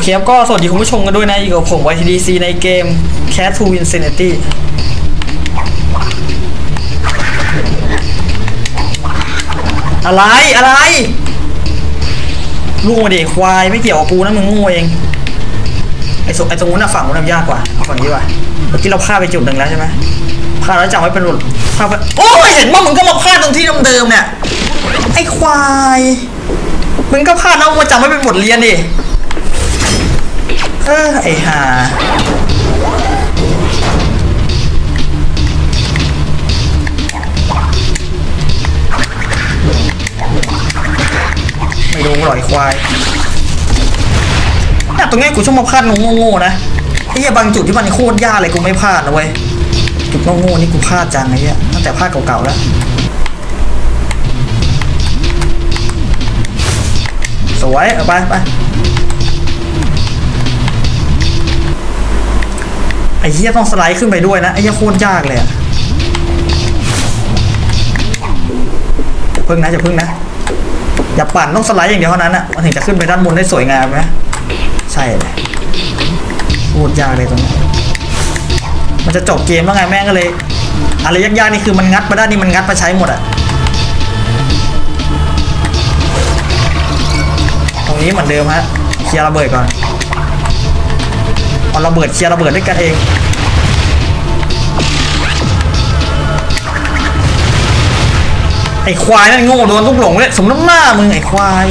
เคครับก็สวัสดีคุณผู้ชมกันด้วยนะอยู่กับผม YTDC ในเกม Cat to Infinity อะไรลูกมาดิควายไม่เกี่ยวกับกูนะมึงโง่เองไอ้ตรงนู้นน่ะฝั่งนู้นยากกว่าฝั่งนี้ว่ะเมื่อกี้เราพลาดไปจุดหนึ่งแล้วใช่ไหมพลาดแล้วจำไว้เป็นหลุดพลาดไปโอ้ยเห็นว่ามึงก็มาพลาดตรงที่เดิมๆเนี่ยไอ้ควายมึงก็พลาดแล้วมาจำไว้เป็นบทเรียนดิไอ้ห่าไม่รู้หรอยควายเนี่ยตรงนี้กูชอบมาพลาดโง่ๆนะไอ้เหี้ยบางจุดที่มันโคตรยากเลยกูไม่พลาดนะเว้ยจุดโง่ๆนี่กูพลาดจังไอ้เหี้ยตั้งแต่พลาดเก่าๆแล้วสวยเอาไปไอ้เหี้ยต้องสไลด์ขึ้นไปด้วยนะไอ้เหี้ยโคตรยากเลยอะอย่าพึ่งนะอย่าปั่นต้องสไลด์อย่างเดียวเท่านั้นอะมันถึงจะขึ้นไปด้านบนได้สวยงามไหมใช่เลยโคตรยากเลยตรงนี้มันจะจบเกมแล้วไงแม่งก็เลยอะไรยากๆนี่คือมันงัดมาด้านนี้มันงัดมาใช้หมดอะตรงนี้เหมือนเดิมฮะเคลียร์ระเบิดก่อนเอาระเบิดเคลียร์ระเบิดด้วยกันเองไอ้ควายนั่นโง่โดนลูกหลงเลยสมน้ำหน้ามึงไอ้ควาย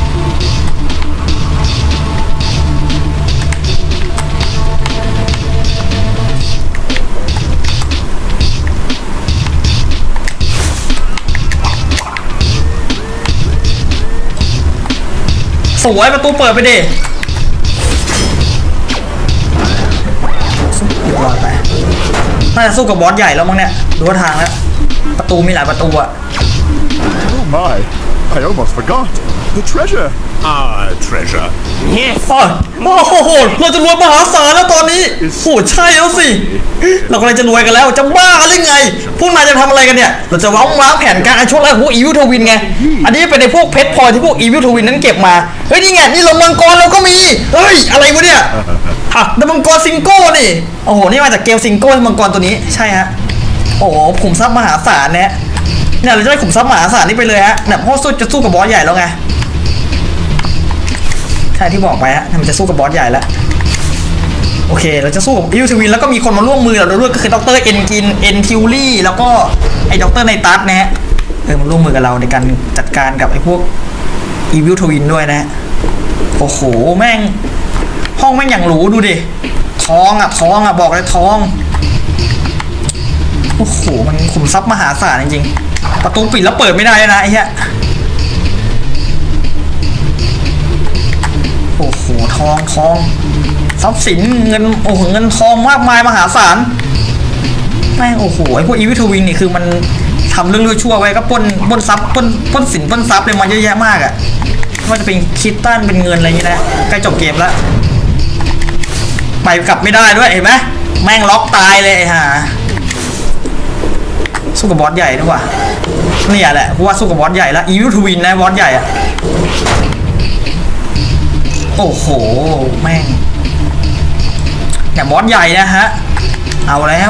สวยประตูเปิดไปดิน่าจะสู้กับบอสใหญ่แล้วมั้งเนี่ยดูว่าทางแล้วประตูมีหลายประตูอะ Oh my! I almost forgot the treasure. Treasure. Yes. โอ้โหเราจะรวยมหาศาลแล้วตอนนี้โหใช่แล้วสิเรากำลังจะรวยกันแล้วจะบ้าหรือไงพวกนายจะทำอะไรกันเนี่ยเราจะวางแผนการช่วงแรกพวกอีวิลทวินไงอันนี้เป็นในพวกเพชรพลอยที่พวกอีวิลทวินนั้นเก็บมาเฮ้ยนี่ไงนี่เรามังกรเราก็มีเฮ้ยอะไรวะเนี่ยมังกรซิงโก้นี่โอ้โหนี่มาจากเกมซิงโก้มังกรตัวนี้ใช่ฮะโอ้โหขุมทรัพย์มหาศาลเนี่ยเราจะได้ขุมทรัพย์มหาศาลนี่ไปเลยฮะเนี่ยเพราะจะสู้กับบอสใหญ่แล้วไงใช่ที่บอกไปฮะมันจะสู้กับบอสใหญ่แล้วโอเคเราจะสู้กับอีวิลทวินแล้วก็มีคนมาร่วมมือเราด้วยก็คือดร.เอ็นกินเอ็นทิวลี่แล้วก็ไอ้ดร.ไนตัสนะฮะมาร่วมมือกับเราในการจัดการกับไอ้พวกอีวิลทวินด้วยนะโอ้โหแม่งห้องแม่งอย่างหรูดูดิทองอ่ะบอกเลยทองโอ้โหมันขุมทรัพย์มหาศาลจริงๆประตูปิดแล้วเปิดไม่ได้นะไอ้เหี้ยโอ้โหทองทรัพย์สินเงินโอ้โหเงินทองมากมายมหาศาลแม่งโอ้โหไอ้พวกอีวิลทวินนี่คือมันทำเรื่องชั่วไว้ก็ปล้นทรัพย์ปล้นสินปล้นทรัพย์เลยมันเยอะแยะมากอ่ะว่าจะเป็นคิตตันเป็นเงินอะไรอย่างนี้นะใกล้จบเกมแล้วไปกลับไม่ได้ด้วยเห็นไหมแม่งล็อกตายเลยฮะสู้กับบอสใหญ่ด้วยว่ะเนี่ยแหละเพราะว่าสู้กับบอสใหญ่แล้วอีวิลทวินนะบอสใหญ่อะโอ้โหแม่งเนี่ยบอสใหญ่นะฮะเอาแล้ว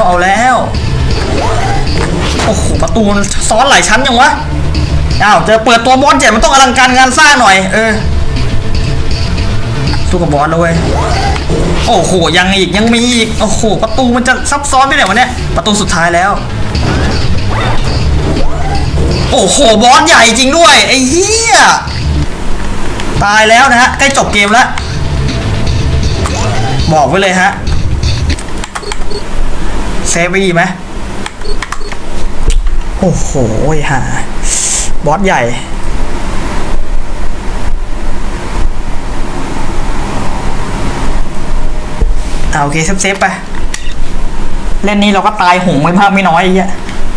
โอ้โหประตูซ้อนหลายชั้นยังวะจะเปิดตัวบอสใหญ่มันต้องอลังการงานสร้างหน่อยสู้กับบอสด้วยโอ้โหยังมีอีกโอ้โหประตูมันจะซับซ้อนไปไหนวะเนี่ยประตูสุดท้ายแล้วโอ้โหบอสใหญ่จริงด้วยไอ้เหี้ยตายแล้วนะฮะใกล้จบเกมแล้วบอกไว้เลยฮะเซฟไปดีไหมโอ้โหฮะบอสใหญ่โอเคเซฟไปเล่นนี้เราก็ตายหงไม่มากไม่น้อยไอ้เหี้ย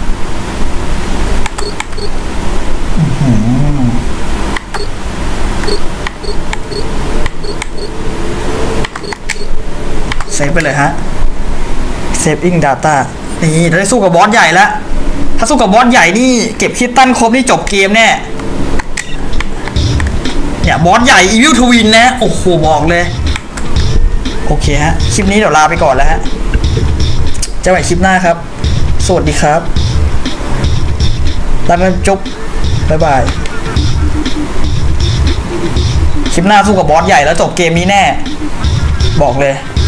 เซฟไปเลยฮะ Saving Data นี่เราได้สู้กับบอสใหญ่แล้วถ้าสู้กับบอสใหญ่นี่เก็บคิตตันครบนี่จบเกมแน่เนี่ยบอสใหญ่อีวิลทวินนะโอ้โหบอกเลยโอเคฮะคลิปนี้เดี๋ยวลาไปก่อนแล้วฮะเจอกันใหม่คลิปหน้าครับสวัสดีครับลาไปจุ๊บบ๊ายบายคลิปหน้าสู้กับบอสใหญ่แล้วจบเกมนี้แน่บอกเลย